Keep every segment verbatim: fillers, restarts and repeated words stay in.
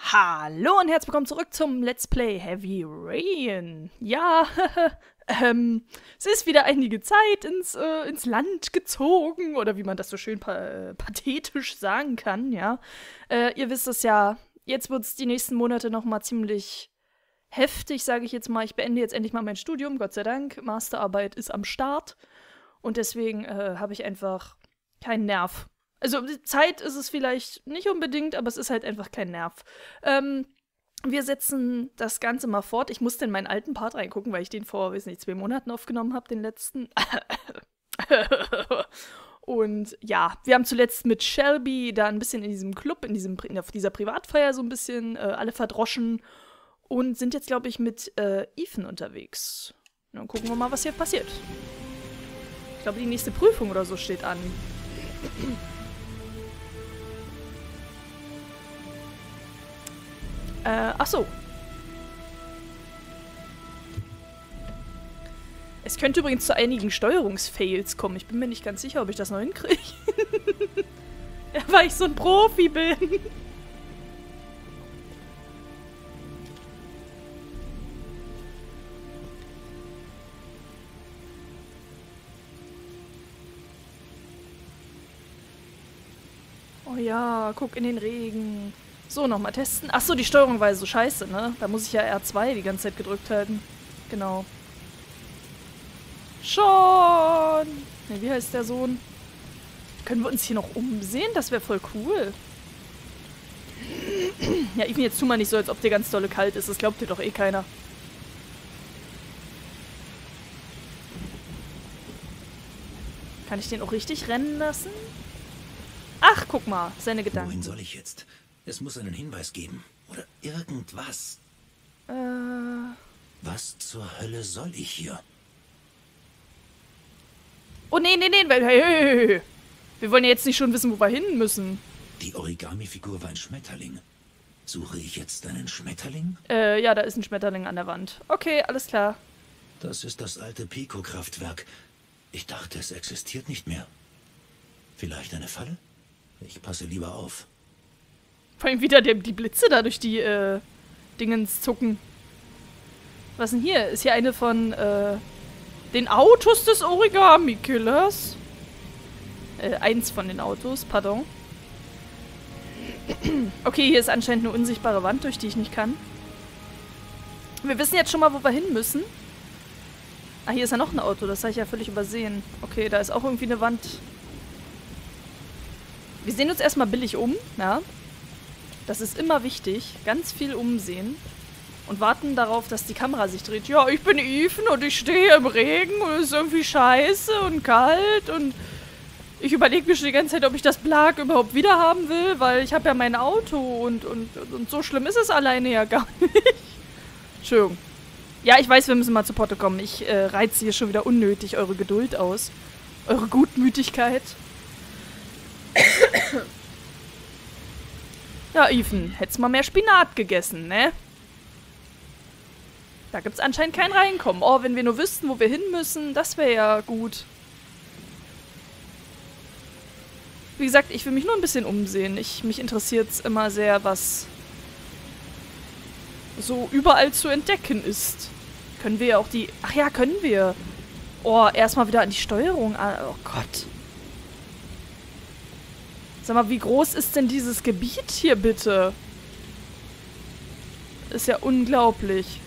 Hallo und herzlich willkommen zurück zum Let's Play Heavy Rain. Ja, ähm, es ist wieder einige Zeit ins, äh, ins Land gezogen, oder wie man das so schön pa äh, pathetisch sagen kann, ja. Äh, ihr wisst es ja, jetzt wird es die nächsten Monate noch mal ziemlich heftig, sage ich jetzt mal. Ich beende jetzt endlich mal mein Studium, Gott sei Dank. Masterarbeit ist am Start und deswegen äh, habe ich einfach keinen Nerv. Also Zeit ist es vielleicht nicht unbedingt, aber es ist halt einfach kein Nerv. Ähm, wir setzen das Ganze mal fort. Ich musste in meinen alten Part reingucken, weil ich den vor, weiß nicht, zwei Monaten aufgenommen habe, den letzten. Und ja, wir haben zuletzt mit Shelby da ein bisschen in diesem Club, in, diesem, in dieser Privatfeier so ein bisschen äh, alle verdroschen und sind jetzt, glaube ich, mit äh, Ethan unterwegs. Dann gucken wir mal, was hier passiert. Ich glaube, die nächste Prüfung oder so steht an. Äh, ach so. Es könnte übrigens zu einigen Steuerungsfails kommen. Ich bin mir nicht ganz sicher, ob ich das noch hinkriege. Ja, weil ich so ein Profi bin. Oh ja, guck in den Regen. So, nochmal testen. Achso, die Steuerung war so scheiße, ne? Da muss ich ja R zwei die ganze Zeit gedrückt halten. Genau. Schon! Ne, wie heißt der Sohn? Können wir uns hier noch umsehen? Das wäre voll cool. Ja, Ethan, jetzt tu mal nicht so, als ob dir ganz dolle kalt ist. Das glaubt dir doch eh keiner. Kann ich den auch richtig rennen lassen? Ach, guck mal, seine Gedanken. Wohin soll ich jetzt? Es muss einen Hinweis geben. Oder irgendwas. Äh... Was zur Hölle soll ich hier? Oh, nee, nee, nee. Hey, hey, hey. Wir wollen ja jetzt nicht schon wissen, wo wir hin müssen. Die Origami-Figur war ein Schmetterling. Suche ich jetzt einen Schmetterling? Äh, ja, da ist ein Schmetterling an der Wand. Okay, alles klar. Das ist das alte Pico-Kraftwerk. Ich dachte, es existiert nicht mehr. Vielleicht eine Falle? Ich passe lieber auf. Vor allem wieder die, die Blitze da durch die, äh, Dingens zucken. Was denn hier? Ist hier eine von, äh, den Autos des Origami-Killers? Äh, eins von den Autos, pardon. Okay, hier ist anscheinend eine unsichtbare Wand, durch die ich nicht kann. Wir wissen jetzt schon mal, wo wir hin müssen. Ah, hier ist ja noch ein Auto, das habe ich ja völlig übersehen. Okay, da ist auch irgendwie eine Wand. Wir sehen uns erstmal billig um, ja. Das ist immer wichtig. Ganz viel umsehen. Und warten darauf, dass die Kamera sich dreht. Ja, ich bin Ethan und ich stehe im Regen und es ist irgendwie scheiße und kalt und ich überlege mir schon die ganze Zeit, ob ich das Blag überhaupt wieder haben will, weil ich habe ja mein Auto und, und, und so schlimm ist es alleine ja gar nicht. Entschuldigung. Ja, ich weiß, wir müssen mal zu Potte kommen. Ich äh, reize hier schon wieder unnötig eure Geduld aus. Eure Gutmütigkeit. Ja, Ethan, hättest mal mehr Spinat gegessen, ne? Da gibt's anscheinend kein Reinkommen. Oh, wenn wir nur wüssten, wo wir hin müssen, das wäre ja gut. Wie gesagt, ich will mich nur ein bisschen umsehen. Ich, mich interessiert's immer sehr, was so überall zu entdecken ist. Können wir ja auch die... Ach ja, können wir. Oh, erstmal wieder an die Steuerung. Oh Gott. Sag mal, wie groß ist denn dieses Gebiet hier bitte? Ist ja unglaublich.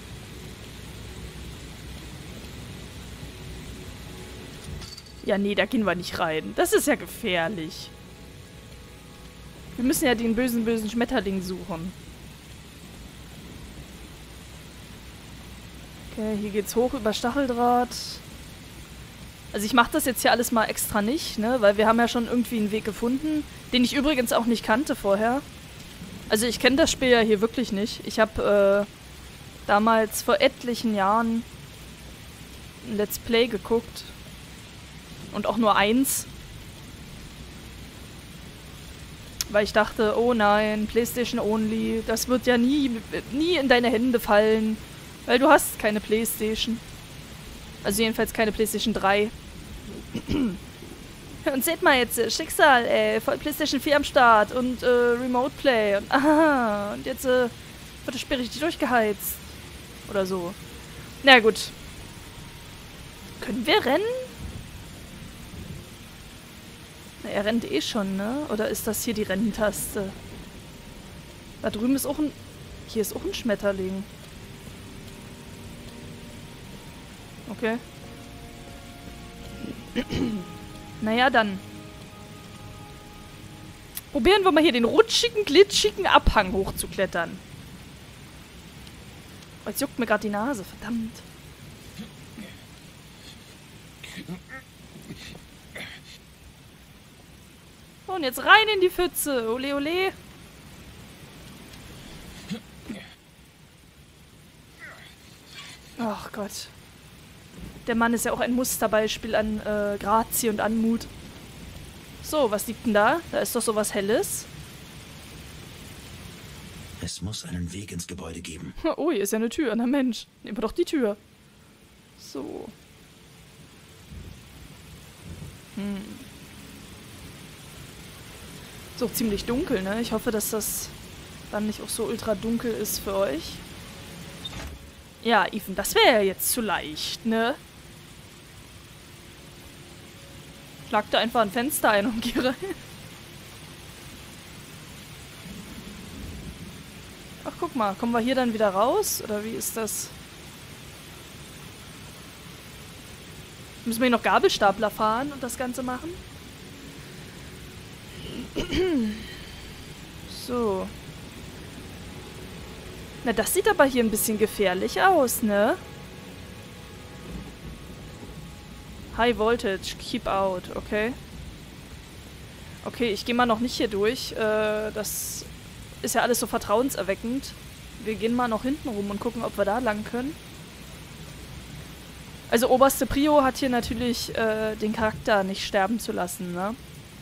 Ja, nee, da gehen wir nicht rein. Das ist ja gefährlich. Wir müssen ja den bösen, bösen Schmetterling suchen. Okay, hier geht's hoch über Stacheldraht. Also ich mache das jetzt hier alles mal extra nicht, ne? Weil wir haben ja schon irgendwie einen Weg gefunden, den ich übrigens auch nicht kannte vorher. Also ich kenne das Spiel ja hier wirklich nicht. Ich habe äh, damals vor etlichen Jahren ein Let's Play geguckt. Und auch nur eins. Weil ich dachte, oh nein, PlayStation Only, das wird ja nie, nie in deine Hände fallen. Weil du hast keine PlayStation. Also jedenfalls keine PlayStation drei. Und seht mal jetzt, äh, Schicksal, ey, voll PlayStation vier am Start und äh, Remote Play und aha, und jetzt äh, wird das Spiel richtig durchgeheizt. Oder so. Na gut. Können wir rennen? Na, er rennt eh schon, ne? Oder ist das hier die Renntaste? Da drüben ist auch ein... Hier ist auch ein Schmetterling. Okay. Naja, dann. Probieren wir mal hier den rutschigen, glitschigen Abhang hochzuklettern. Oh, jetzt juckt mir gerade die Nase, verdammt. Und jetzt rein in die Pfütze. Ole, ole. Ach Gott. Der Mann ist ja auch ein Musterbeispiel an äh, Grazie und Anmut. So, was liegt denn da? Da ist doch sowas Helles. Es muss einen Weg ins Gebäude geben. Oh, hier ist ja eine Tür. Na Mensch, nehmen wir doch die Tür. So. Hm. Ist auch ziemlich dunkel, ne? Ich hoffe, dass das dann nicht auch so ultra dunkel ist für euch. Ja, Ethan, das wäre ja jetzt zu leicht, ne? Schlag da einfach ein Fenster ein und geh rein. Ach, guck mal, kommen wir hier dann wieder raus? Oder wie ist das? Müssen wir hier noch Gabelstapler fahren und das Ganze machen? So. Na, das sieht aber hier ein bisschen gefährlich aus, ne? High Voltage, keep out, okay. Okay, ich gehe mal noch nicht hier durch. Äh, das ist ja alles so vertrauenserweckend. Wir gehen mal noch hinten rum und gucken, ob wir da lang können. Also oberste Prio hat hier natürlich äh, den Charakter nicht sterben zu lassen, ne?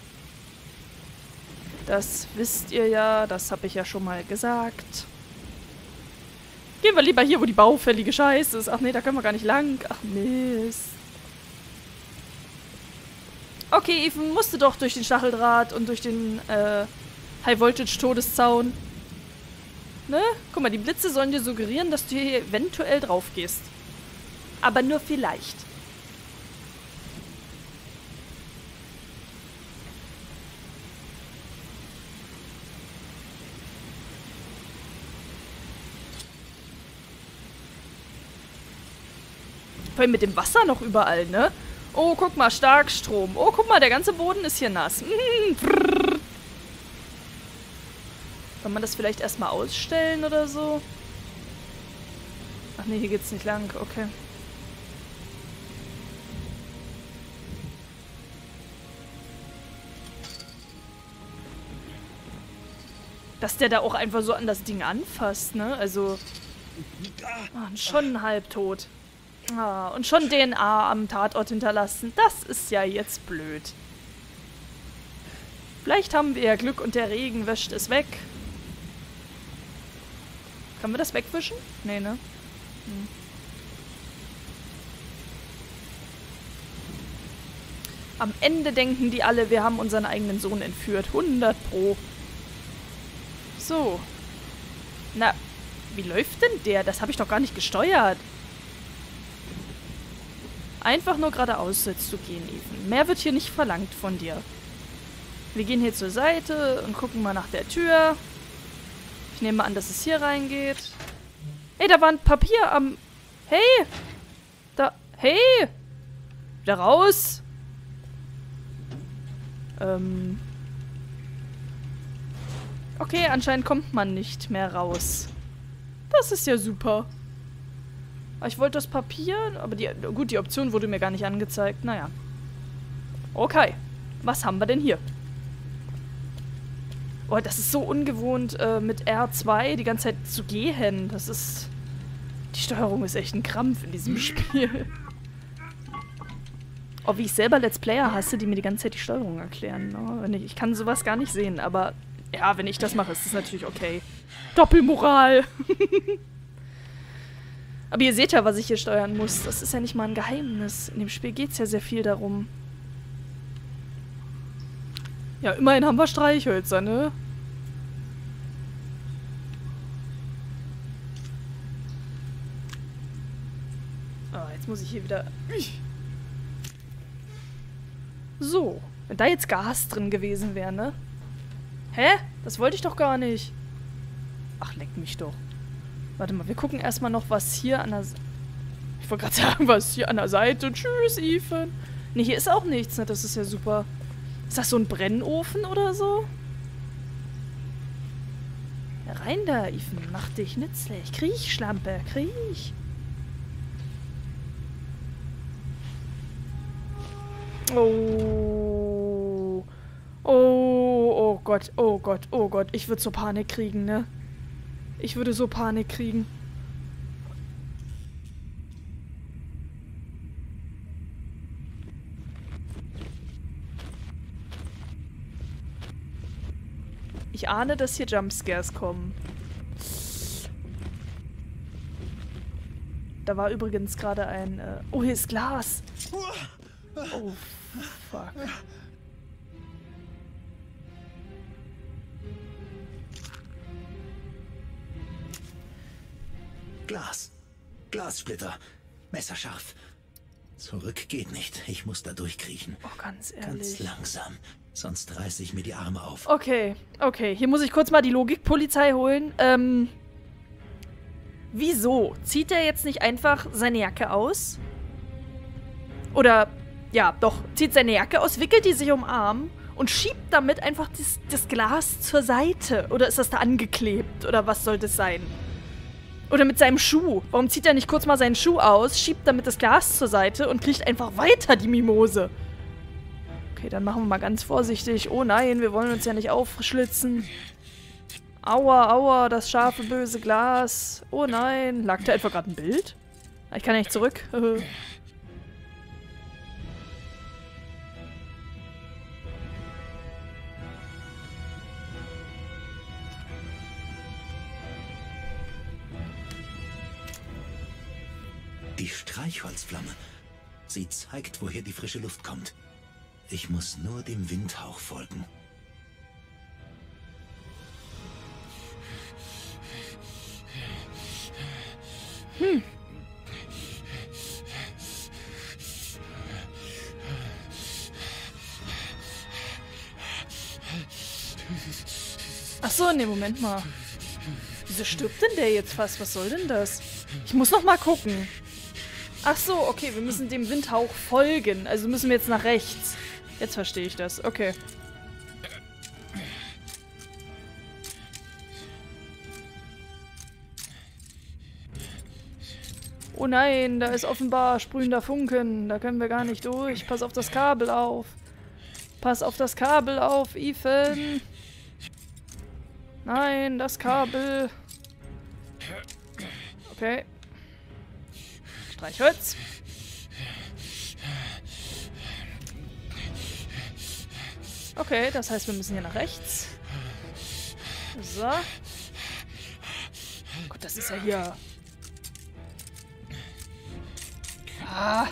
Das wisst ihr ja, das habe ich ja schon mal gesagt. Gehen wir lieber hier, wo die baufällige Scheiße ist. Ach nee, da können wir gar nicht lang. Ach Mist. Okay, Ethan musste doch durch den Stacheldraht und durch den äh, High-Voltage-Todeszaun. Ne? Guck mal, die Blitze sollen dir suggerieren, dass du hier eventuell drauf gehst. Aber nur vielleicht. Vor allem mit dem Wasser noch überall, ne? Oh, guck mal, Starkstrom. Oh, guck mal, der ganze Boden ist hier nass. Kann man das vielleicht erstmal ausstellen oder so? Ach nee, hier geht's nicht lang. Okay. Dass der da auch einfach so an das Ding anfasst, ne? Also... Oh, schon halbtot. Ah, und schon D N A am Tatort hinterlassen. Das ist ja jetzt blöd. Vielleicht haben wir ja Glück und der Regen wäscht es weg. Können wir das wegwischen? Nee, ne? Hm. Am Ende denken die alle, wir haben unseren eigenen Sohn entführt. hundert Pro. So. Na, wie läuft denn der? Das habe ich doch gar nicht gesteuert. Einfach nur geradeaus sollst du gehen, Ethan. Mehr wird hier nicht verlangt von dir. Wir gehen hier zur Seite und gucken mal nach der Tür. Ich nehme mal an, dass es hier reingeht. Hey, da war ein Papier am... Hey! Da... Hey! Wieder raus! Ähm... Okay, anscheinend kommt man nicht mehr raus. Das ist ja super. Ich wollte das Papier, aber die, gut, die Option wurde mir gar nicht angezeigt. Naja. Okay. Was haben wir denn hier? Oh, das ist so ungewohnt, äh, mit R zwei die ganze Zeit zu gehen. Das ist... Die Steuerung ist echt ein Krampf in diesem Spiel. Oh, wie ich selber Let's Player hasse, die mir die ganze Zeit die Steuerung erklären. Oh, wenn ich, ich kann sowas gar nicht sehen, aber... Ja, wenn ich das mache, ist das natürlich okay. Doppelmoral! Aber ihr seht ja, was ich hier steuern muss. Das ist ja nicht mal ein Geheimnis. In dem Spiel geht es ja sehr viel darum. Ja, immerhin haben wir Streichhölzer, ne? Ah, jetzt muss ich hier wieder... So. Wenn da jetzt Gas drin gewesen wäre, ne? Hä? Das wollte ich doch gar nicht. Ach, leck mich doch. Warte mal, wir gucken erstmal noch, was hier an der... Ich wollte gerade sagen, was hier an der Seite... Tschüss, Ethan. Ne, hier ist auch nichts, ne? Das ist ja super. Ist das so ein Brennofen oder so? Ja, rein da, Ethan. Mach dich nützlich. Kriech, Schlampe. Kriech. Oh. Oh, oh Gott, oh Gott, oh Gott. Ich würde so Panik kriegen, ne? Ich würde so Panik kriegen. Ich ahne, dass hier Jumpscares kommen. Da war übrigens gerade ein... Äh oh, hier ist Glas. Oh, fuck. Glas. Glassplitter. Messerscharf. Zurück geht nicht. Ich muss da durchkriechen. Oh, ganz ehrlich. Ganz langsam. Sonst reiße ich mir die Arme auf. Okay, okay. Hier muss ich kurz mal die Logikpolizei holen. Ähm... Wieso? Zieht er jetzt nicht einfach seine Jacke aus? Oder... Ja, doch. Zieht seine Jacke aus, wickelt die sich um den Arm und schiebt damit einfach das, das Glas zur Seite. Oder ist das da angeklebt? Oder was soll das sein? Oder mit seinem Schuh. Warum zieht er nicht kurz mal seinen Schuh aus, schiebt damit das Glas zur Seite und kriegt einfach weiter die Mimose? Okay, dann machen wir mal ganz vorsichtig. Oh nein, wir wollen uns ja nicht aufschlitzen. Aua, aua, das scharfe, böse Glas. Oh nein. Lag da etwa gerade ein Bild? Ich kann ja nicht zurück. Die Streichholzflamme. Sie zeigt, woher die frische Luft kommt. Ich muss nur dem Windhauch folgen. Hm. Ach so, ne, Moment mal. Wieso stirbt denn der jetzt fast? Was soll denn das? Ich muss noch mal gucken. Ach so, okay, wir müssen dem Windhauch folgen. Also müssen wir jetzt nach rechts. Jetzt verstehe ich das. Okay. Oh nein, da ist offenbar sprühender Funken. Da können wir gar nicht durch. Pass auf das Kabel auf. Pass auf das Kabel auf, Ethan. Nein, das Kabel. Okay. Streichholz. Okay, das heißt, wir müssen hier nach rechts. So. Gott, das ist ja hier... Ah.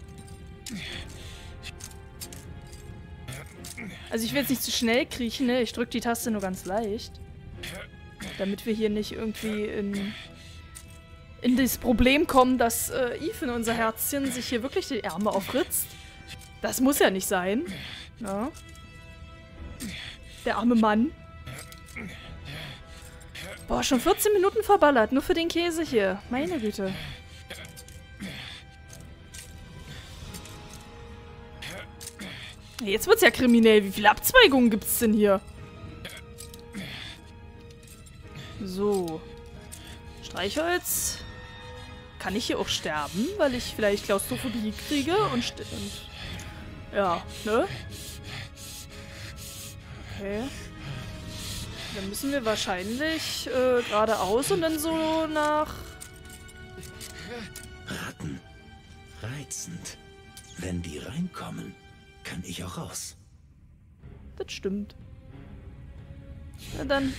Also ich will jetzt nicht zu schnell kriechen, ne? Ich drücke die Taste nur ganz leicht. Damit wir hier nicht irgendwie in... in das Problem kommen, dass äh, Ethan, unser Herzchen, sich hier wirklich die Ärmel aufritzt. Das muss ja nicht sein. Ja. Der arme Mann. Boah, schon vierzehn Minuten verballert. Nur für den Käse hier. Meine Güte. Jetzt wird's ja kriminell. Wie viele Abzweigungen gibt's denn hier? So. Streichholz. Kann ich hier auch sterben, weil ich vielleicht Klaustrophobie kriege und, st und ja, ne? Okay. Dann müssen wir wahrscheinlich äh, geradeaus und dann so nach... Ratten. Reizend. Wenn die reinkommen, kann ich auch raus. Das stimmt. Na dann.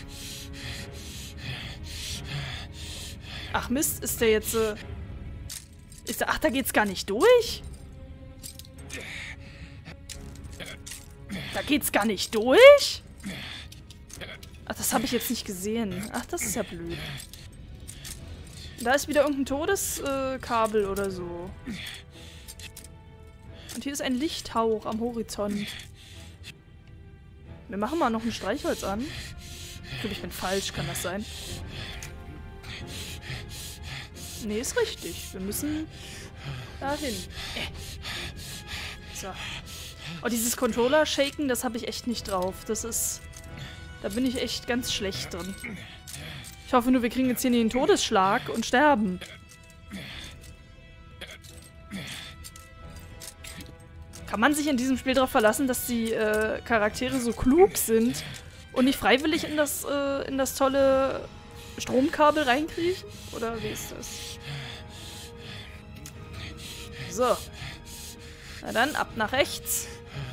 Ach Mist, ist der jetzt... Äh ist der... Ach, da geht's gar nicht durch? Da geht's gar nicht durch? Ach, das habe ich jetzt nicht gesehen. Ach, das ist ja blöd. Da ist wieder irgendein Todeskabel äh, oder so. Und hier ist ein Lichthauch am Horizont. Wir machen mal noch ein Streichholz an. Ich glaube, ich bin falsch. Kann das sein? Nee, ist richtig. Wir müssen dahin. Äh. So. Oh, dieses Controller-Shaken, das habe ich echt nicht drauf. Das ist... Da bin ich echt ganz schlecht drin. Ich hoffe nur, wir kriegen jetzt hier nicht einen Todesschlag und sterben. Kann man sich in diesem Spiel darauf verlassen, dass die äh, Charaktere so klug sind und nicht freiwillig in das, äh, in das tolle Stromkabel reinkriechen? Oder wie ist das? So. Na dann, ab nach rechts.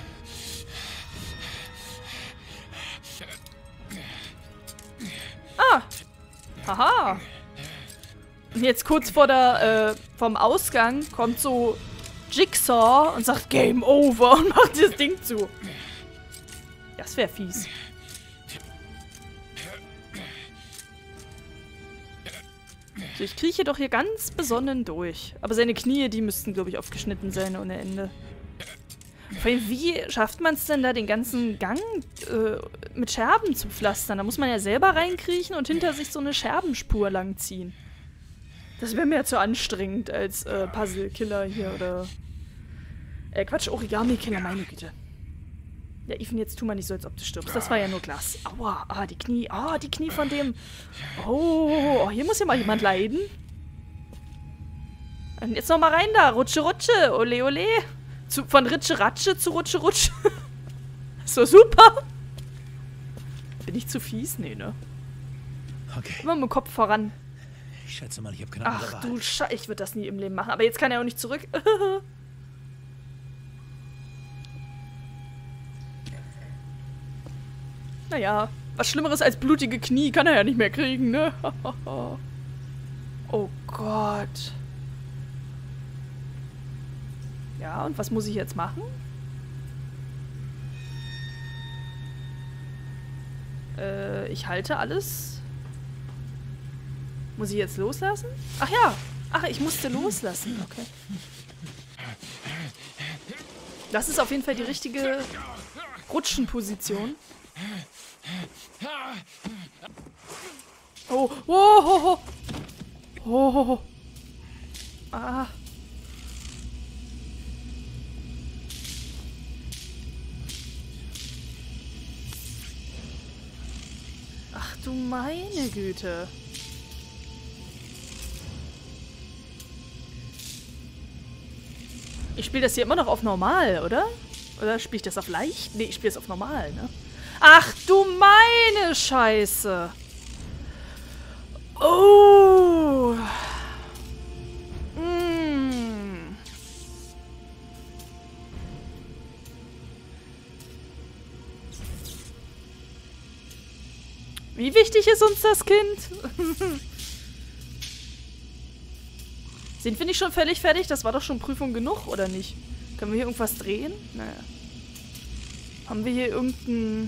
Ah! Haha! Und jetzt kurz vor der, äh, vom Ausgang kommt so Jigsaw und sagt Game Over und macht das Ding zu. Das wäre fies. So, ich krieche doch hier ganz besonnen durch. Aber seine Knie, die müssten, glaube ich, aufgeschnitten sein ohne Ende. Vor allem, wie schafft man es denn da, den ganzen Gang äh, mit Scherben zu pflastern? Da muss man ja selber reinkriechen und hinter sich so eine Scherbenspur langziehen. Das wäre mir ja zu anstrengend als äh, Puzzle-Killer hier, oder... Äh, Quatsch, Origami-Killer, meine Güte. Ja, Ethan, jetzt tu mal nicht so, als ob du stirbst. Das war ja nur Glas. Aua, ah, die Knie. Ah, die Knie von dem... Oh, hier muss ja mal jemand leiden. Und jetzt noch mal rein da. Rutsche, Rutsche. Ole, ole. Zu, von Ritsche, Ratsche zu Rutsche, Rutsche. So, super. Bin ich zu fies? Nee, ne? Okay. Immer mit dem Kopf voran. Ich schätze mal, ich habe keine andere Ach Wahl. du Scheiße, ich würde das nie im Leben machen. Aber jetzt kann er auch nicht zurück. Naja, was Schlimmeres als blutige Knie kann er ja nicht mehr kriegen, ne? Oh Gott. Ja, und was muss ich jetzt machen? Äh, ich halte alles. Muss ich jetzt loslassen? Ach ja. Ach, ich musste loslassen. Okay. Das ist auf jeden Fall die richtige Rutschenposition. Oh, oh, oh, oh, oh, ah. Ach du meine Güte. Ich spiele das hier immer noch auf normal, oder? Oder spiele ich das auf leicht? Nee, ich spiele es auf normal, ne? Ach du meine Scheiße. Oh. Mm. Wie wichtig ist uns das Kind? Sind wir nicht schon völlig fertig? Das war doch schon Prüfung genug, oder nicht? Können wir hier irgendwas drehen? Naja. Haben wir hier irgendein...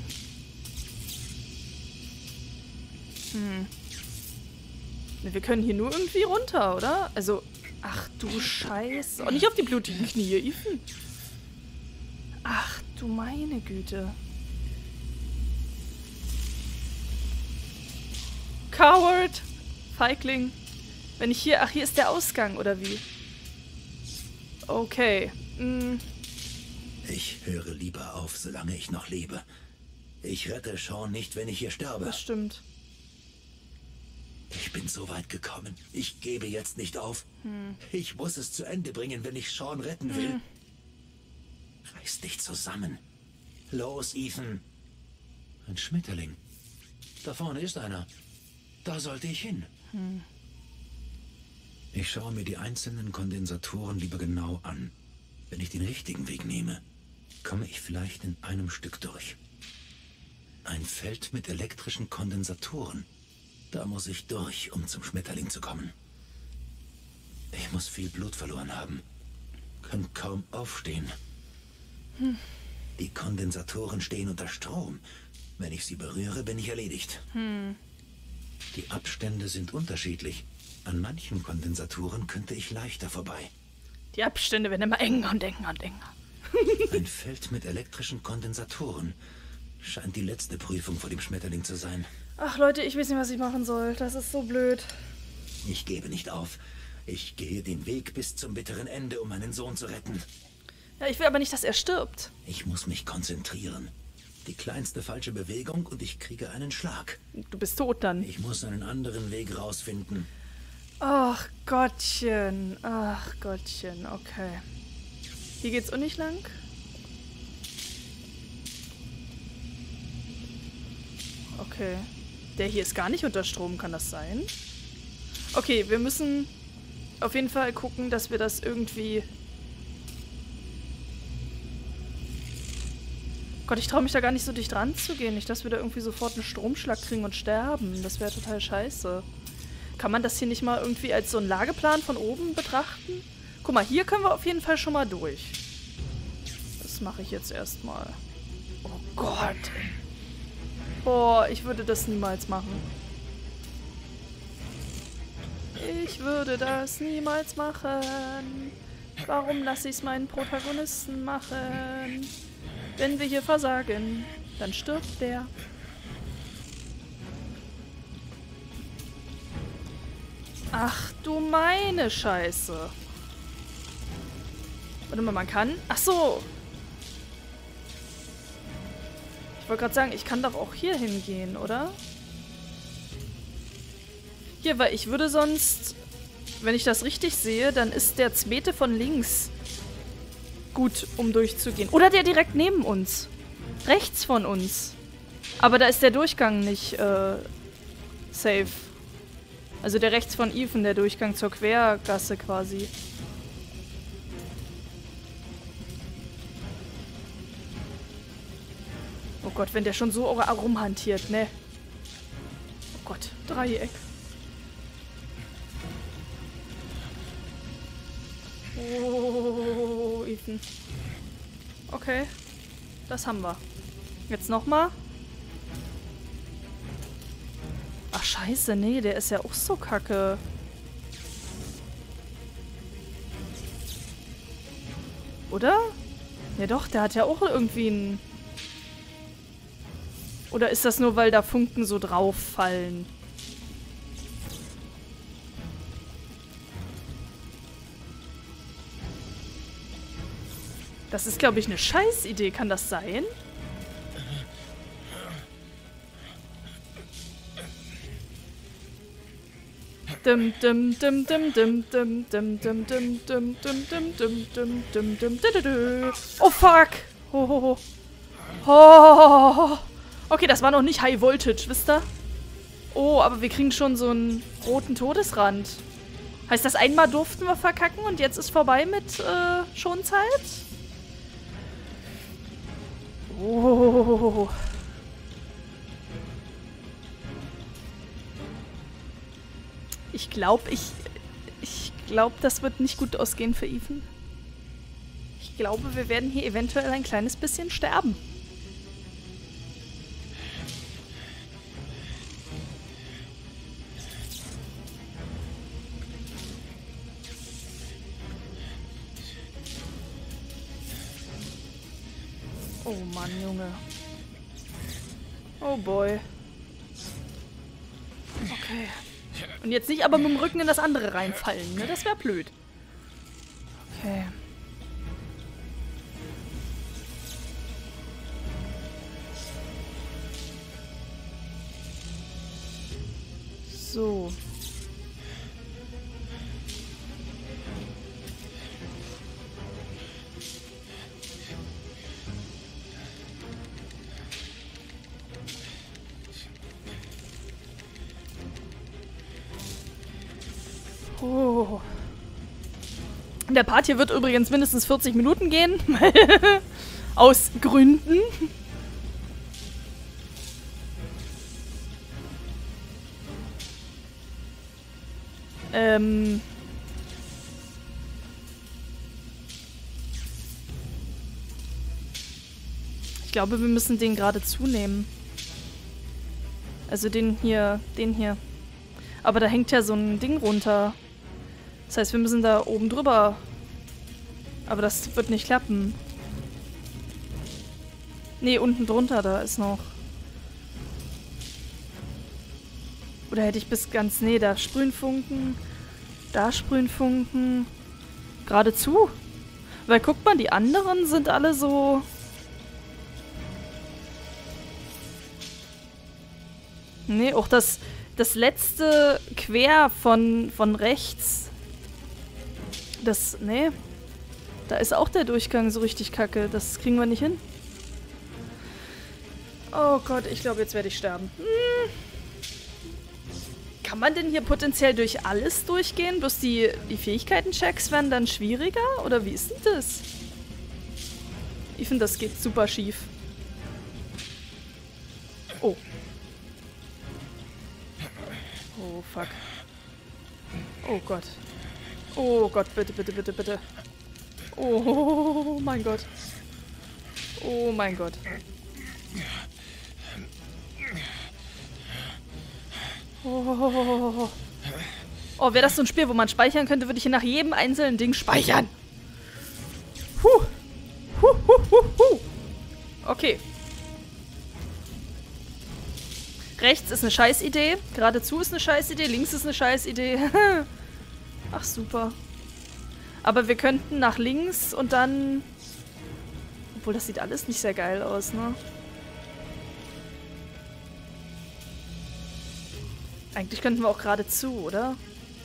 Hm. Wir können hier nur irgendwie runter, oder? Also, ach du Scheiße. Und nicht auf die blutigen Knie, Ethan. Ach du meine Güte. Coward! Feigling. Wenn ich hier... Ach, hier ist der Ausgang, oder wie? Okay. Hm. Ich höre lieber auf, solange ich noch lebe. Ich rette Sean nicht, wenn ich hier sterbe. Das stimmt. Ich bin so weit gekommen. Ich gebe jetzt nicht auf. Hm. Ich muss es zu Ende bringen, wenn ich Sean retten will. Hm. Reiß dich zusammen. Los, Ethan. Ein Schmetterling. Da vorne ist einer. Da sollte ich hin. Hm. Ich schaue mir die einzelnen Kondensatoren lieber genau an. Wenn ich den richtigen Weg nehme, komme ich vielleicht in einem Stück durch. Ein Feld mit elektrischen Kondensatoren. Da muss ich durch, um zum Schmetterling zu kommen. Ich muss viel Blut verloren haben. Kann kaum aufstehen. Hm. Die Kondensatoren stehen unter Strom. Wenn ich sie berühre, bin ich erledigt. Hm. Die Abstände sind unterschiedlich. An manchen Kondensatoren könnte ich leichter vorbei. Die Abstände werden immer enger und enger und enger. Ein Feld mit elektrischen Kondensatoren. Scheint die letzte Prüfung vor dem Schmetterling zu sein. Ach Leute, ich weiß nicht, was ich machen soll. Das ist so blöd. Ich gebe nicht auf. Ich gehe den Weg bis zum bitteren Ende, um meinen Sohn zu retten. Ja, ich will aber nicht, dass er stirbt. Ich muss mich konzentrieren. Die kleinste falsche Bewegung und ich kriege einen Schlag. Du bist tot dann. Ich muss einen anderen Weg rausfinden. Ach Gottchen. Ach Gottchen. Okay. Hier geht's auch nicht lang. Okay. Der hier ist gar nicht unter Strom, kann das sein? Okay, wir müssen auf jeden Fall gucken, dass wir das irgendwie... Gott, ich traue mich da gar nicht so dicht ranzugehen. Nicht, dass wir da irgendwie sofort einen Stromschlag kriegen und sterben. Das wäre total scheiße. Kann man das hier nicht mal irgendwie als so einen Lageplan von oben betrachten? Guck mal, hier können wir auf jeden Fall schon mal durch. Das mache ich jetzt erstmal. Oh Gott. Boah, ich würde das niemals machen. Ich würde das niemals machen. Warum lasse ich es meinen Protagonisten machen? Wenn wir hier versagen, dann stirbt der. Ach du meine Scheiße. Warte mal, man kann... Ach so. Ich wollte gerade sagen, ich kann doch auch hier hingehen, oder? Hier, weil ich würde sonst... Wenn ich das richtig sehe, dann ist der zweite von links gut, um durchzugehen. Oder der direkt neben uns. Rechts von uns. Aber da ist der Durchgang nicht äh, safe. Also der rechts von Ethan, der Durchgang zur Quergasse quasi. Oh Gott, wenn der schon so rumhantiert, ne? Oh Gott, Dreieck. Oh, Ethan. Okay. Das haben wir. Jetzt nochmal. Ach, scheiße, nee, der ist ja auch so kacke. Oder? Ja doch, der hat ja auch irgendwie einen... Oder ist das nur, weil da Funken so drauf fallen? Das ist, glaube ich, eine Scheißidee. Kann das sein? Dim dim dim dim dim dim dim dim dim dim dim dim dim dim dim dim dim. Oh fuck! Ho ho ho. Oh. Okay, das war noch nicht High Voltage, wisst ihr? Oh, aber wir kriegen schon so einen roten Todesrand. Heißt das, einmal durften wir verkacken und jetzt ist vorbei mit äh, Schonzeit? Oh. Ich glaube, ich... Ich glaube, das wird nicht gut ausgehen für Ethan. Ich glaube, wir werden hier eventuell ein kleines bisschen sterben. Oh Mann, Junge. Oh boy. Okay. Und jetzt nicht aber mit dem Rücken in das andere reinfallen, ne? Das wäre blöd. Okay. So. Oh. Der Part hier wird übrigens mindestens vierzig Minuten gehen. Aus Gründen. Ähm. glaube, wir müssen den gerade zunehmen. Also den hier, den hier. Aber da hängt ja so ein Ding runter. Das heißt, wir müssen da oben drüber. Aber das wird nicht klappen. Nee, unten drunter, da ist noch. Oder hätte ich bis ganz... Nee, da sprühen Funken. Da sprühen Funken. Geradezu. Weil guckt mal, die anderen sind alle so... Nee, auch das, das letzte Quer von, von rechts. Das, nee. Da ist auch der Durchgang so richtig kacke. Das kriegen wir nicht hin. Oh Gott, ich glaube, jetzt werde ich sterben. Hm. Kann man denn hier potenziell durch alles durchgehen? Bloß die, die Fähigkeiten-Checks werden dann schwieriger? Oder wie ist denn das? Ich finde, das geht super schief. Oh. Oh, fuck. Oh Gott. Oh Gott, bitte, bitte, bitte, bitte. Oh mein Gott. Oh mein Gott. Oh, oh wäre das so ein Spiel, wo man speichern könnte, würde ich hier nach jedem einzelnen Ding speichern. Huh. Huh, huh, huh, huh. Okay. Rechts ist eine Scheißidee, geradezu ist eine Scheißidee, links ist eine Scheißidee. Ach, super. Aber wir könnten nach links und dann... Obwohl, das sieht alles nicht sehr geil aus, ne? Eigentlich könnten wir auch geradezu, oder?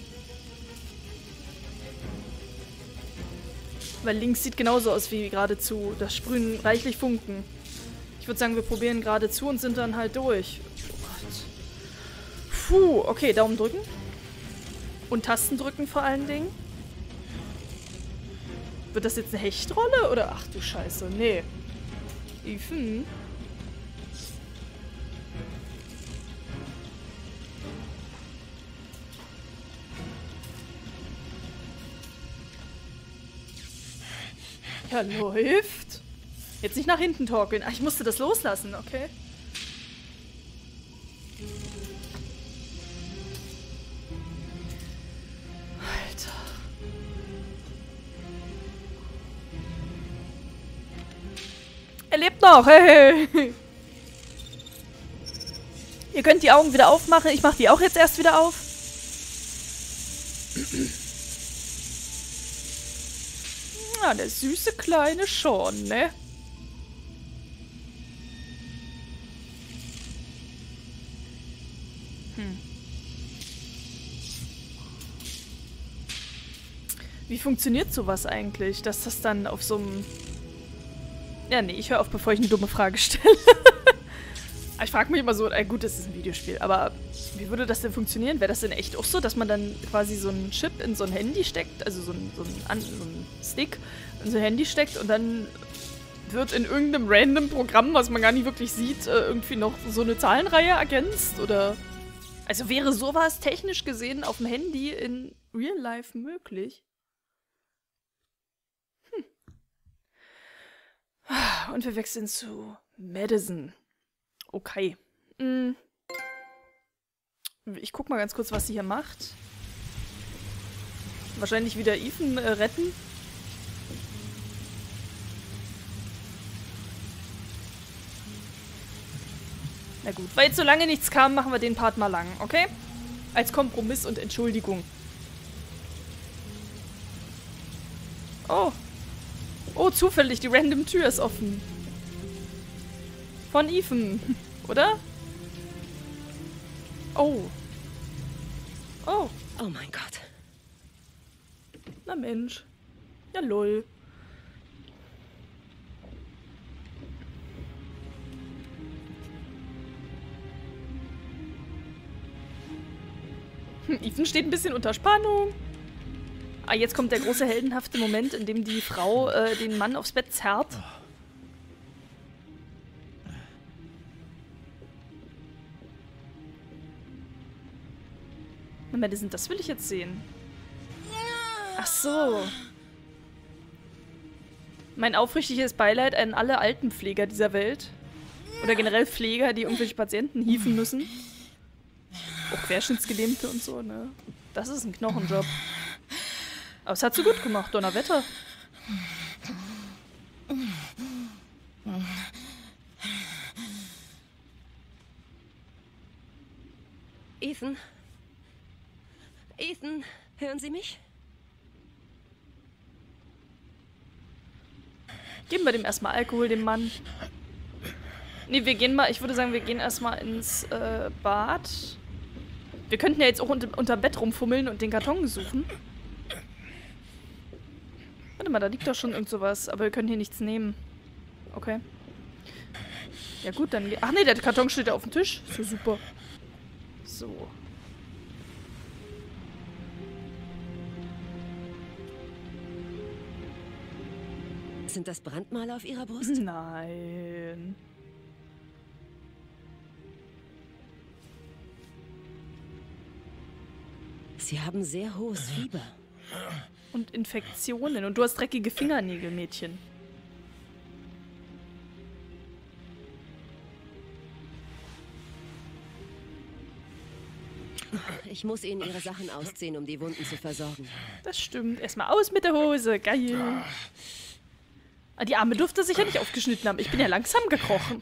Weil links sieht genauso aus wie geradezu. Da sprühen reichlich Funken. Ich würde sagen, wir probieren geradezu und sind dann halt durch. Oh Gott. Puh, okay, Daumen drücken. Und Tasten drücken vor allen Dingen. Wird das jetzt eine Hechtrolle? Oder? Ach du Scheiße, nee. Ethan. Ja, läuft. Jetzt nicht nach hinten torkeln. Ach, ich musste das loslassen, okay. Alter. Er lebt noch, hey. Ihr könnt die Augen wieder aufmachen. Ich mache die auch jetzt erst wieder auf. Ja, der süße kleine Sean, ne? Hm. Wie funktioniert sowas eigentlich, dass das dann auf so einem... Ja, nee, ich höre auf, bevor ich eine dumme Frage stelle. Ich frage mich immer so, äh, gut, das ist ein Videospiel, aber wie würde das denn funktionieren? Wäre das denn echt auch so, dass man dann quasi so einen Chip in so ein Handy steckt, also so ein, so ein, so ein Stick in so ein Handy steckt und dann wird in irgendeinem random Programm, was man gar nicht wirklich sieht, äh, irgendwie noch so eine Zahlenreihe ergänzt? Oder... Also wäre sowas technisch gesehen auf dem Handy in Real Life möglich? Hm. Und wir wechseln zu Madison. Okay. Hm. Ich guck mal ganz kurz, was sie hier macht. Wahrscheinlich wieder Ethan äh, retten. Na gut, weil jetzt so lange nichts kam, machen wir den Part mal lang, okay? Als Kompromiss und Entschuldigung. Oh. Oh, zufällig, die random Tür ist offen. Von Ethan, oder? Oh. Oh. Oh mein Gott. Na Mensch. Ja, lol. Hm, Ethan steht ein bisschen unter Spannung. Ah, jetzt kommt der große heldenhafte Moment, in dem die Frau äh, den Mann aufs Bett zerrt. Na, Madison, das will ich jetzt sehen. Ach so. Mein aufrichtiges Beileid an alle Altenpfleger dieser Welt. Oder generell Pfleger, die irgendwelche Patienten hieven müssen. Auch Querschnittsgelähmte und so, ne? Das ist ein Knochenjob. Aber es hat so gut gemacht, Donnerwetter. Ethan? Ethan, hören Sie mich? Geben wir dem erstmal Alkohol, dem Mann. Nee, wir gehen mal, ich würde sagen, wir gehen erstmal ins äh, Bad. Wir könnten ja jetzt auch unter, unter Bett rumfummeln und den Karton suchen. Warte mal, da liegt doch schon irgend sowas, aber wir können hier nichts nehmen. Okay. Ja gut, dann... Ach nee, der Karton steht ja auf dem Tisch. Ist ja super. So. Sind das Brandmale auf Ihrer Brust? Nein. Sie haben sehr hohes Fieber. Und Infektionen. Und du hast dreckige Fingernägel, Mädchen. Ich muss Ihnen Ihre Sachen ausziehen, um die Wunden zu versorgen. Das stimmt. Erstmal aus mit der Hose. Geil. Ah, die Arme durfte sich ja nicht aufgeschnitten haben. Ich bin ja langsam gekrochen.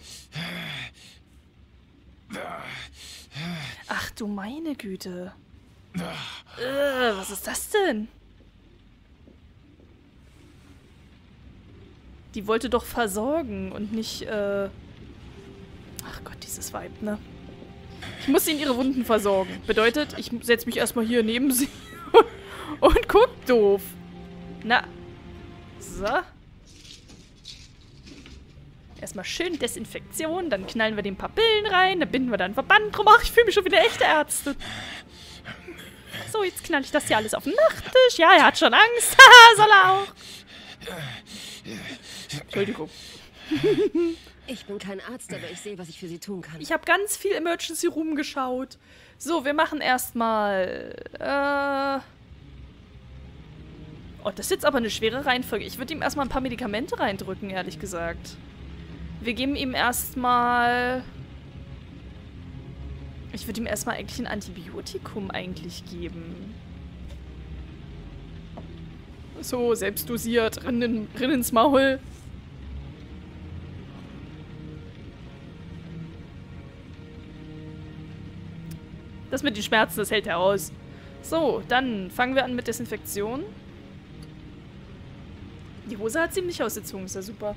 Ach du meine Güte. Äh, was ist das denn? Die wollte doch versorgen und nicht, äh... Ach Gott, dieses Weib, ne? Ich muss sie in ihre Wunden versorgen. Bedeutet, ich setze mich erstmal hier neben sie und guck doof. Na. So. Erstmal schön Desinfektion, dann knallen wir den paar Pillen rein, dann binden wir da einen Verband drum. Ach, ich fühle mich schon wieder echte Ärzte. So, jetzt knall ich das hier alles auf den Nachttisch. Ja, er hat schon Angst. Haha, soll er auch. Entschuldigung. Ich bin kein Arzt, aber ich sehe, was ich für Sie tun kann. Ich habe ganz viel Emergency Room geschaut. So, wir machen erstmal... Äh... Oh, das ist jetzt aber eine schwere Reihenfolge. Ich würde ihm erstmal ein paar Medikamente reindrücken, ehrlich gesagt. Wir geben ihm erstmal... Ich würde ihm erstmal eigentlich ein Antibiotikum eigentlich geben. So, selbst dosiert. Rinn, rinn ins Maul. Das mit den Schmerzen, das hält er aus. So, dann fangen wir an mit Desinfektion. Die Hose hat sie ihm nicht ausgezogen, ist ja super.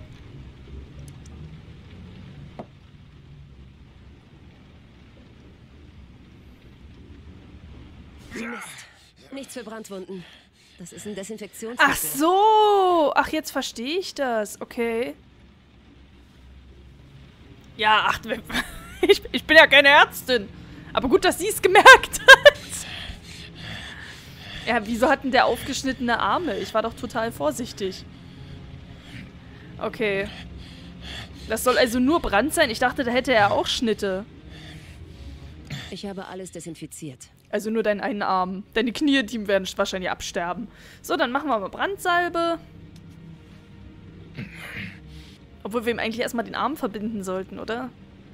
Mist. Nichts für Brandwunden. Das ist ein Desinfektionsmittel. Ach so! Ach, jetzt verstehe ich das. Okay. Ja, ach, ich, ich bin ja keine Ärztin. Aber gut, dass sie es gemerkt hat. Ja, wieso hatten der aufgeschnittene Arme? Ich war doch total vorsichtig. Okay. Das soll also nur Brand sein? Ich dachte, da hätte er auch Schnitte. Ich habe alles desinfiziert. Also nur deinen einen Arm. Deine Knie, die werden wahrscheinlich absterben. So, dann machen wir mal Brandsalbe. Obwohl wir ihm eigentlich erstmal den Arm verbinden sollten, oder?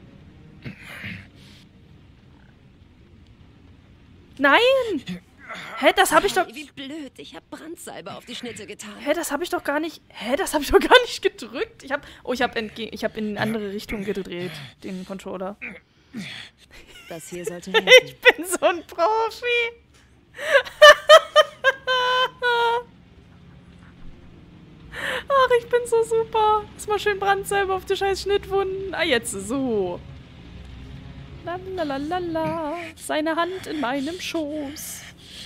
Nein! Hä, das habe ich doch... Wie blöd, ich habe Brandsalbe auf die Schnitte getan. Hä, das habe ich doch gar nicht... Hä, das habe ich doch gar nicht gedrückt. Ich habe... Oh, ich habe entge... ich habe in eine andere Richtung gedreht, den Controller. Das hier sollte helfen. Ich bin so ein Profi. Ach, ich bin so super. Ist mal schön Brandsalbe auf die scheiß Schnittwunden. Ah, jetzt so. Lalalala. Seine Hand in meinem Schoß.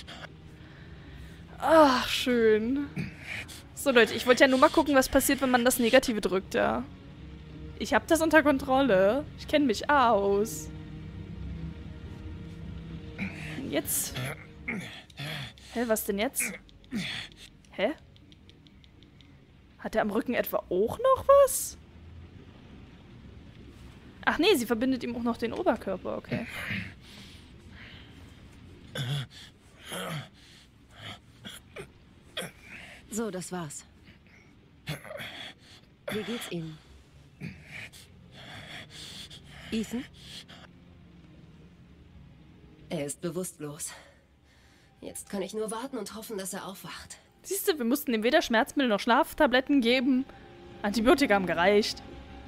Ach, schön. So, Leute, ich wollte ja nur mal gucken, was passiert, wenn man das Negative drückt, ja. Ich habe das unter Kontrolle. Ich kenne mich aus. Jetzt. Hä, was denn jetzt? Hä? Hat er am Rücken etwa auch noch was? Ach nee, sie verbindet ihm auch noch den Oberkörper, okay. So, das war's. Wie geht's Ihnen? Ethan? Er ist bewusstlos. Jetzt kann ich nur warten und hoffen, dass er aufwacht. Siehst du, wir mussten ihm weder Schmerzmittel noch Schlaftabletten geben. Antibiotika haben gereicht.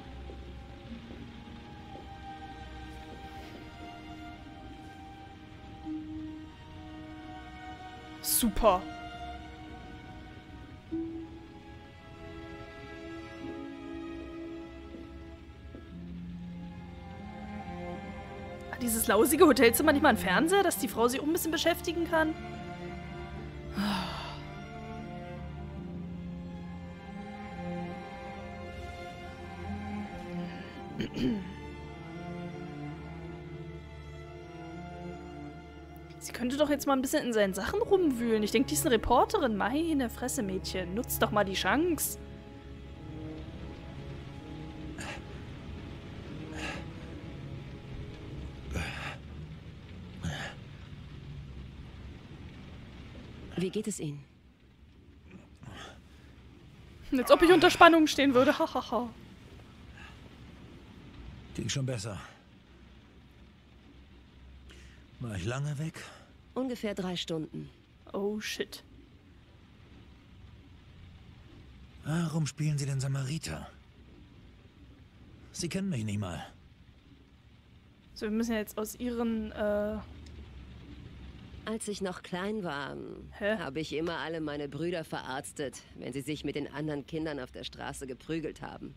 Super. Hat dieses lausige Hotelzimmer nicht mal einen Fernseher, dass die Frau sich auch ein bisschen beschäftigen kann? Sie könnte doch jetzt mal ein bisschen in seinen Sachen rumwühlen. Ich denke, die ist eine Reporterin. Meine Fresse, Mädchen. Nutzt doch mal die Chance. Wie geht es Ihnen? Als ob ich unter Spannung stehen würde. Hahaha. Ging schon besser. War ich lange weg? Ungefähr drei Stunden. Oh, shit. Warum spielen Sie den Samariter? Sie kennen mich nicht mal. So, wir müssen jetzt aus ihren, äh... Als ich noch klein war, Hä? habe ich immer alle meine Brüder verarztet, wenn sie sich mit den anderen Kindern auf der Straße geprügelt haben.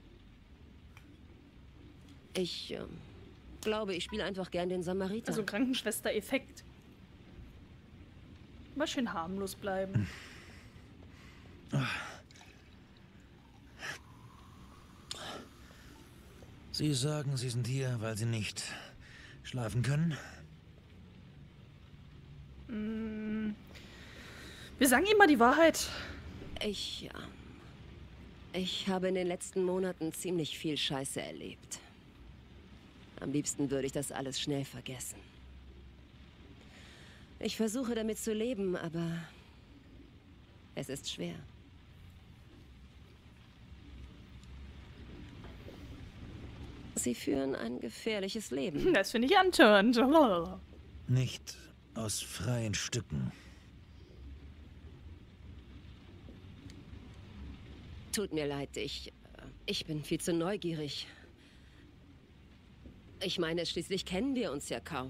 Ich äh, glaube, ich spiele einfach gern den Samariter. Also Krankenschwester-Effekt. Mal schön harmlos bleiben. Sie sagen, Sie sind hier, weil Sie nicht schlafen können? Mm. Wir sagen ihm mal die Wahrheit. Ich, ja. Ich habe in den letzten Monaten ziemlich viel Scheiße erlebt. Am liebsten würde ich das alles schnell vergessen. Ich versuche damit zu leben, aber es ist schwer. Sie führen ein gefährliches Leben. Das finde ich antörend. Nicht aus freien Stücken. Tut mir leid, ich... Ich bin viel zu neugierig. Ich meine, schließlich kennen wir uns ja kaum.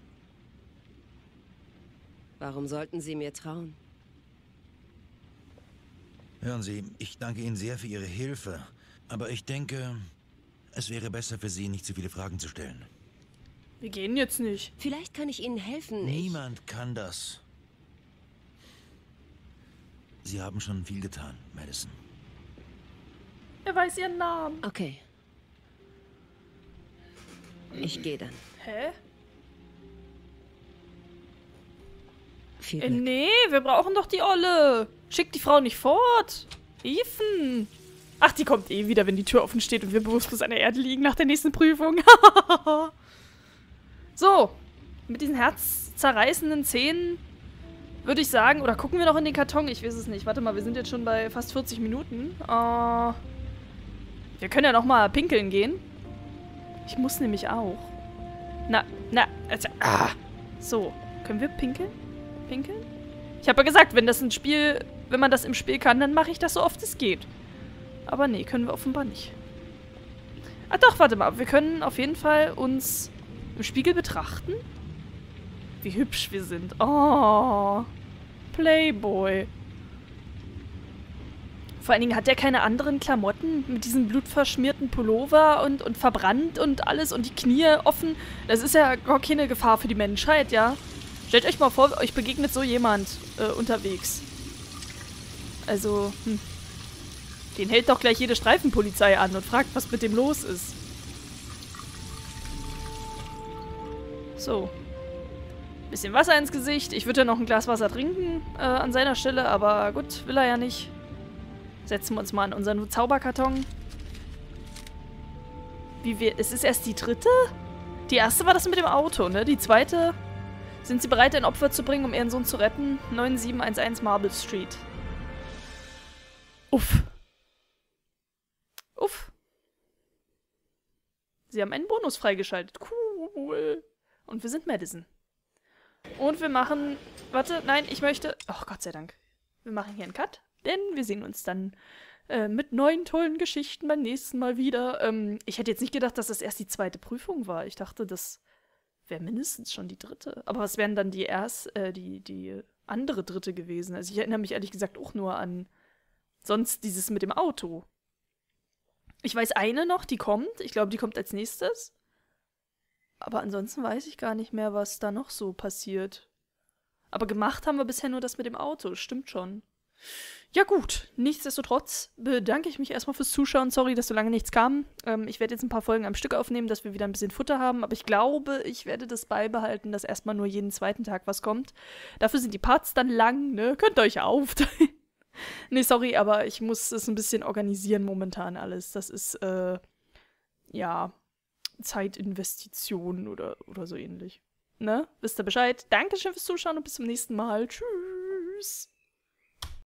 Warum sollten Sie mir trauen? Hören Sie, ich danke Ihnen sehr für Ihre Hilfe. Aber ich denke, es wäre besser für Sie, nicht zu viele Fragen zu stellen. Wir gehen jetzt nicht. Vielleicht kann ich Ihnen helfen. Niemand ich... kann das. Sie haben schon viel getan, Madison. Er weiß ihren Namen. Okay. Ich gehe dann. Hä? Viel Äh, Glück. nee, wir brauchen doch die Olle. Schick die Frau nicht fort. Ethan. Ach, die kommt eh wieder, wenn die Tür offen steht und wir bewusstlos an der Erde liegen nach der nächsten Prüfung. So, mit diesen herzzerreißenden Zähnen würde ich sagen, oder gucken wir noch in den Karton? Ich weiß es nicht. Warte mal, wir sind jetzt schon bei fast vierzig Minuten. Äh, wir können ja noch mal pinkeln gehen. Ich muss nämlich auch. Na, na, also, ah. So, können wir pinkeln? Pinkeln? Ich habe ja gesagt, wenn das ein Spiel, wenn man das im Spiel kann, dann mache ich das so oft es geht. Aber nee, können wir offenbar nicht. Ah doch, warte mal. Wir können auf jeden Fall uns im Spiegel betrachten. Wie hübsch wir sind. Oh. Playboy. Vor allen Dingen hat er keine anderen Klamotten mit diesem blutverschmierten Pullover und, und verbrannt und alles und die Knie offen. Das ist ja gar keine Gefahr für die Menschheit, ja? Stellt euch mal vor, euch begegnet so jemand äh, unterwegs. Also, hm. Den hält doch gleich jede Streifenpolizei an und fragt, was mit dem los ist. So. Bisschen Wasser ins Gesicht. Ich würde ja noch ein Glas Wasser trinken äh, an seiner Stelle, aber gut, will er ja nicht. Setzen wir uns mal an unseren Zauberkarton. Wie wir... Es ist erst die dritte? Die erste war das mit dem Auto, ne? Die zweite... Sind Sie bereit, ein Opfer zu bringen, um Ihren Sohn zu retten? neun sieben eins eins Marble Street. Uff. Uff. Sie haben einen Bonus freigeschaltet. Cool. Und wir sind Madison. Und wir machen... Warte, nein, ich möchte... Oh, Gott sei Dank. Wir machen hier einen Cut, denn wir sehen uns dann äh, mit neuen tollen Geschichten beim nächsten Mal wieder. Ähm, ich hätte jetzt nicht gedacht, dass das erst die zweite Prüfung war. Ich dachte, das wäre mindestens schon die dritte. Aber was wären dann die erst, äh, die, die andere dritte gewesen? Also ich erinnere mich ehrlich gesagt auch nur an sonst dieses mit dem Auto. Ich weiß eine noch, die kommt. Ich glaube, die kommt als nächstes. Aber ansonsten weiß ich gar nicht mehr, was da noch so passiert. Aber gemacht haben wir bisher nur das mit dem Auto. Stimmt schon. Ja gut, nichtsdestotrotz bedanke ich mich erstmal fürs Zuschauen. Sorry, dass so lange nichts kam. Ähm, ich werde jetzt ein paar Folgen am Stück aufnehmen, dass wir wieder ein bisschen Futter haben. Aber ich glaube, ich werde das beibehalten, dass erstmal nur jeden zweiten Tag was kommt. Dafür sind die Parts dann lang, ne? Könnt ihr euch aufteilen. Nee, sorry, aber ich muss es ein bisschen organisieren momentan alles. Das ist, äh, ja, Zeitinvestition oder, oder so ähnlich. Ne? Wisst ihr Bescheid? Dankeschön fürs Zuschauen und bis zum nächsten Mal. Tschüss.